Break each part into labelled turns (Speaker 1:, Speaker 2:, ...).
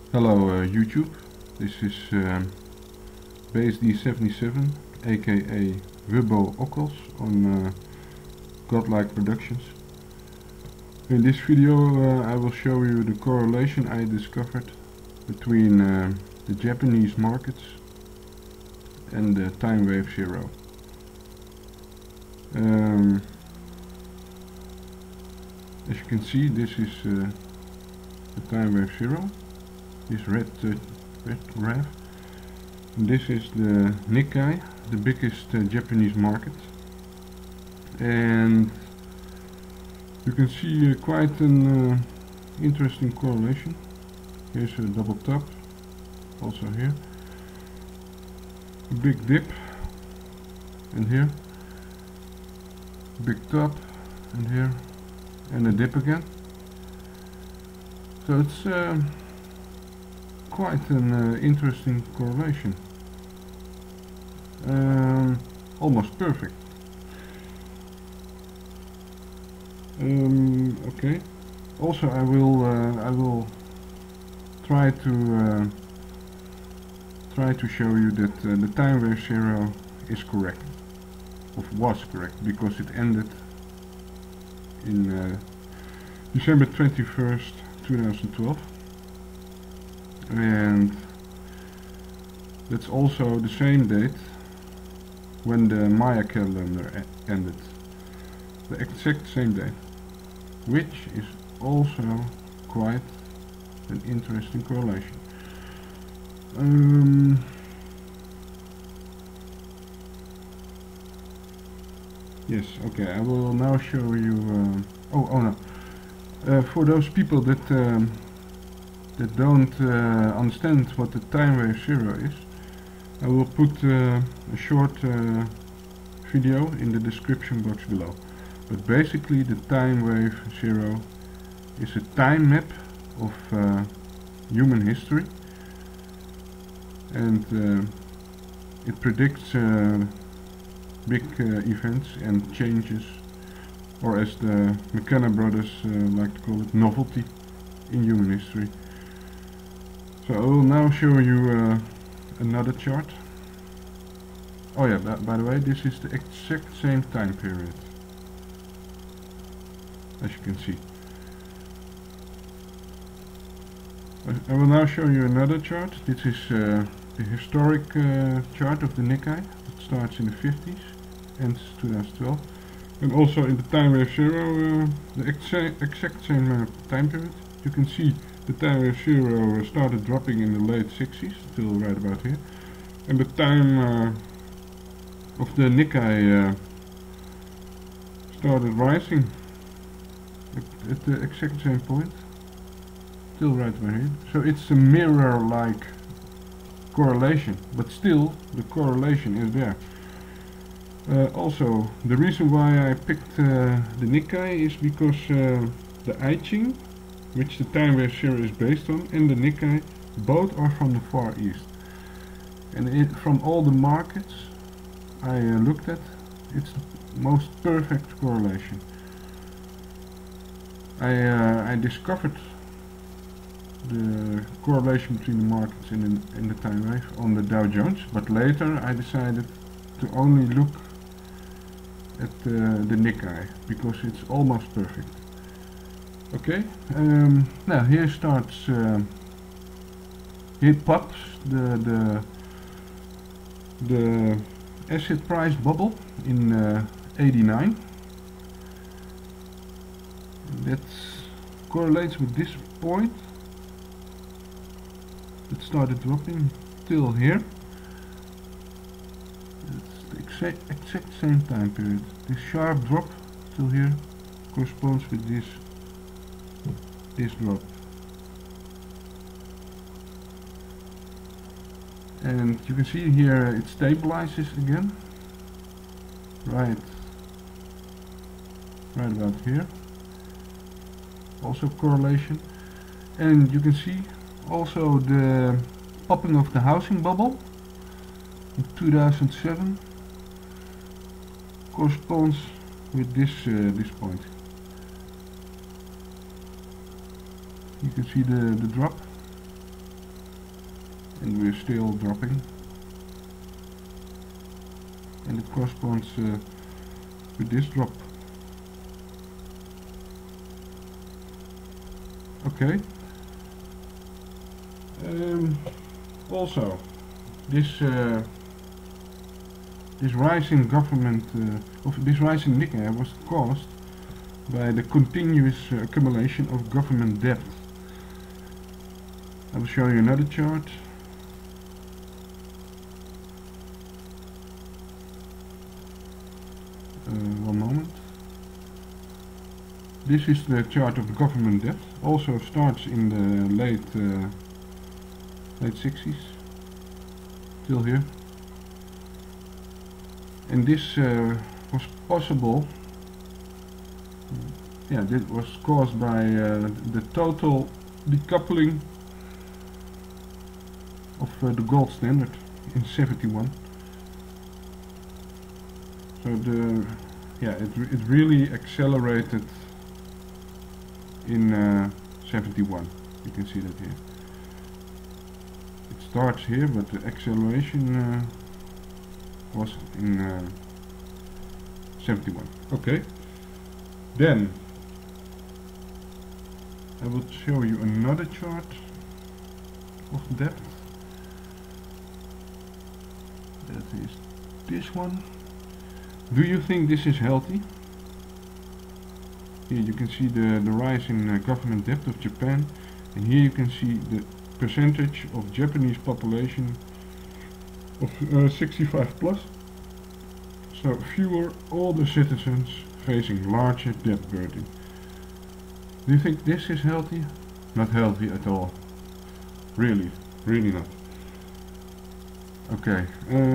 Speaker 1: Hello YouTube, this is BaseD77 aka Wubbo Okkels on Godlike Productions. In this video I will show you the correlation I discovered between the Japanese markets and the time wave zero. As you can see, this is the time wave zero. This red graph. This is the Nikkei, the biggest Japanese market, and you can see quite an interesting correlation. Here's a double top, also here, a big dip, and here, big top, and here, and a dip again. So it's quite an interesting correlation, almost perfect. Okay. Also, I will try to show you that the time wave zero is correct, or was correct, because it ended in December 21st, 2012. And that's also the same date when the Maya calendar ended, the exact same date, which is also quite an interesting correlation. Yes, okay, I will now show you for those people that don't understand what the time wave zero is, I will put a short video in the description box below. But basically the time wave zero is a time map of human history, and it predicts big events and changes, or as the McKenna brothers like to call it, novelty in human history. So I will now show you another chart. Oh yeah, by the way, this is the exact same time period, as you can see. I will now show you another chart. This is the historic chart of the Nikkei. It starts in the 50s, ends 2012. And also in the time wave zero, the exact same time period. You can see the time wave zero started dropping in the late 60s, till right about here. And the time of the Nikkei started rising at the exact same point, till right about here. So it's a mirror-like correlation, but still the correlation is there. Also, the reason why I picked the Nikkei is because the I Ching, which the time wave zero is based on, and the Nikkei, both are from the Far East. And from all the markets I looked at, it's the most perfect correlation. I discovered the correlation between the markets and the time wave on the Dow Jones, but later I decided to only look at the Nikkei, because it's almost perfect. Okay, now here starts, here pops the asset price bubble in 89. That correlates with this point. It started dropping till here. It's the exact same time period. This sharp drop till here corresponds with this drop. And you can see here it stabilizes again, right about here. Also correlation. And you can see also the popping of the housing bubble in 2007 corresponds with this point. You can see the drop and we're still dropping, and it corresponds with this drop. Okay. Also, this rise in government, this rise in Nikkei was caused by the continuous accumulation of government debt. I will show you another chart. One moment. This is the chart of the government debt. Also starts in the late 60s, till here. And this was possible. Yeah, this was caused by the total decoupling of the gold standard in 71. So it really accelerated in 71. You can see that here. It starts here, but the acceleration was in 71. Okay. Then I will show you another chart of debt. That is this one. Do you think this is healthy? Here you can see the rise in government debt of Japan, and here you can see the percentage of Japanese population of 65 plus. So fewer older citizens facing larger debt burden. Do you think this is healthy? Not healthy at all. Really, really not. Okay.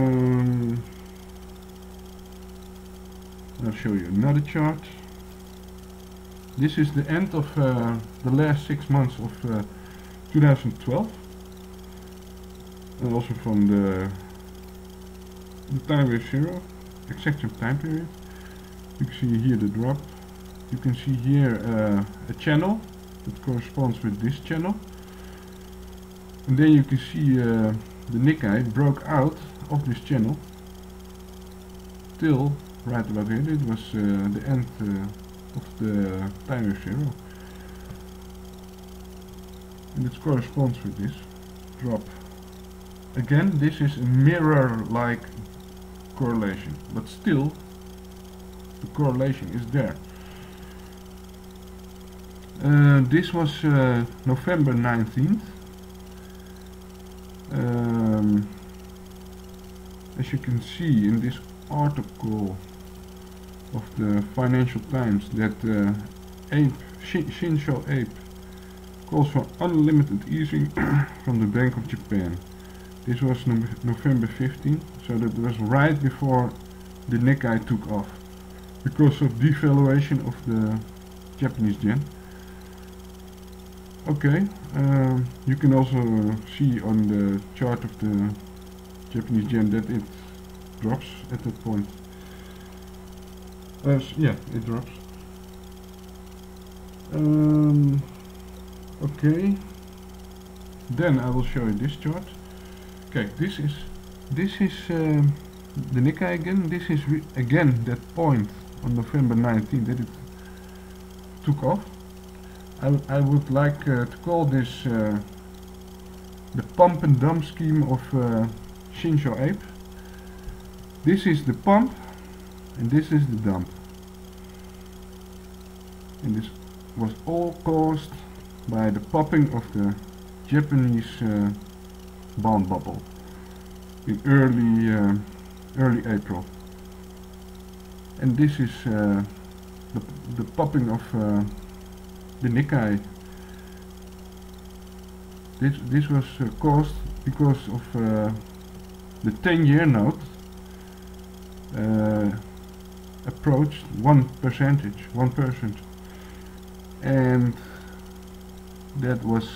Speaker 1: I'll show you another chart. This is the end of the last 6 months of 2012, and also from the time wave 0, exact time period. You can see here the drop. You can see here a channel that corresponds with this channel, and then you can see the Nikkei broke out of this channel till right about here. It was the end of the time wave 0, and it corresponds with this drop. Again, this is a mirror-like correlation, but still the correlation is there. This was November 19th. As you can see in this article of the Financial Times, that Shinzo Abe calls for unlimited easing from the Bank of Japan. This was November 15th, so that was right before the Nikkei took off because of devaluation of the Japanese yen. Okay, you can also see on the chart of the Japanese yen that it drops at that point. Yeah, it drops. Okay, then I will show you this chart. Okay, this is the Nikkei again. This is again that point on November 19th that it took off. I would like to call this the pump and dump scheme of Shinzo Abe. This is the pump and this is the dump, and this was all caused by the popping of the Japanese bond bubble in early April, and this is the popping of the Nikkei. This was caused because of the 10-year note approached 1%, and that was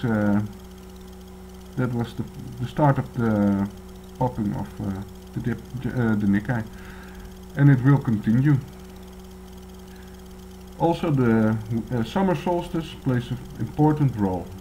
Speaker 1: the start of the popping of the Nikkei, and it will continue. Also, the summer solstice plays an important role.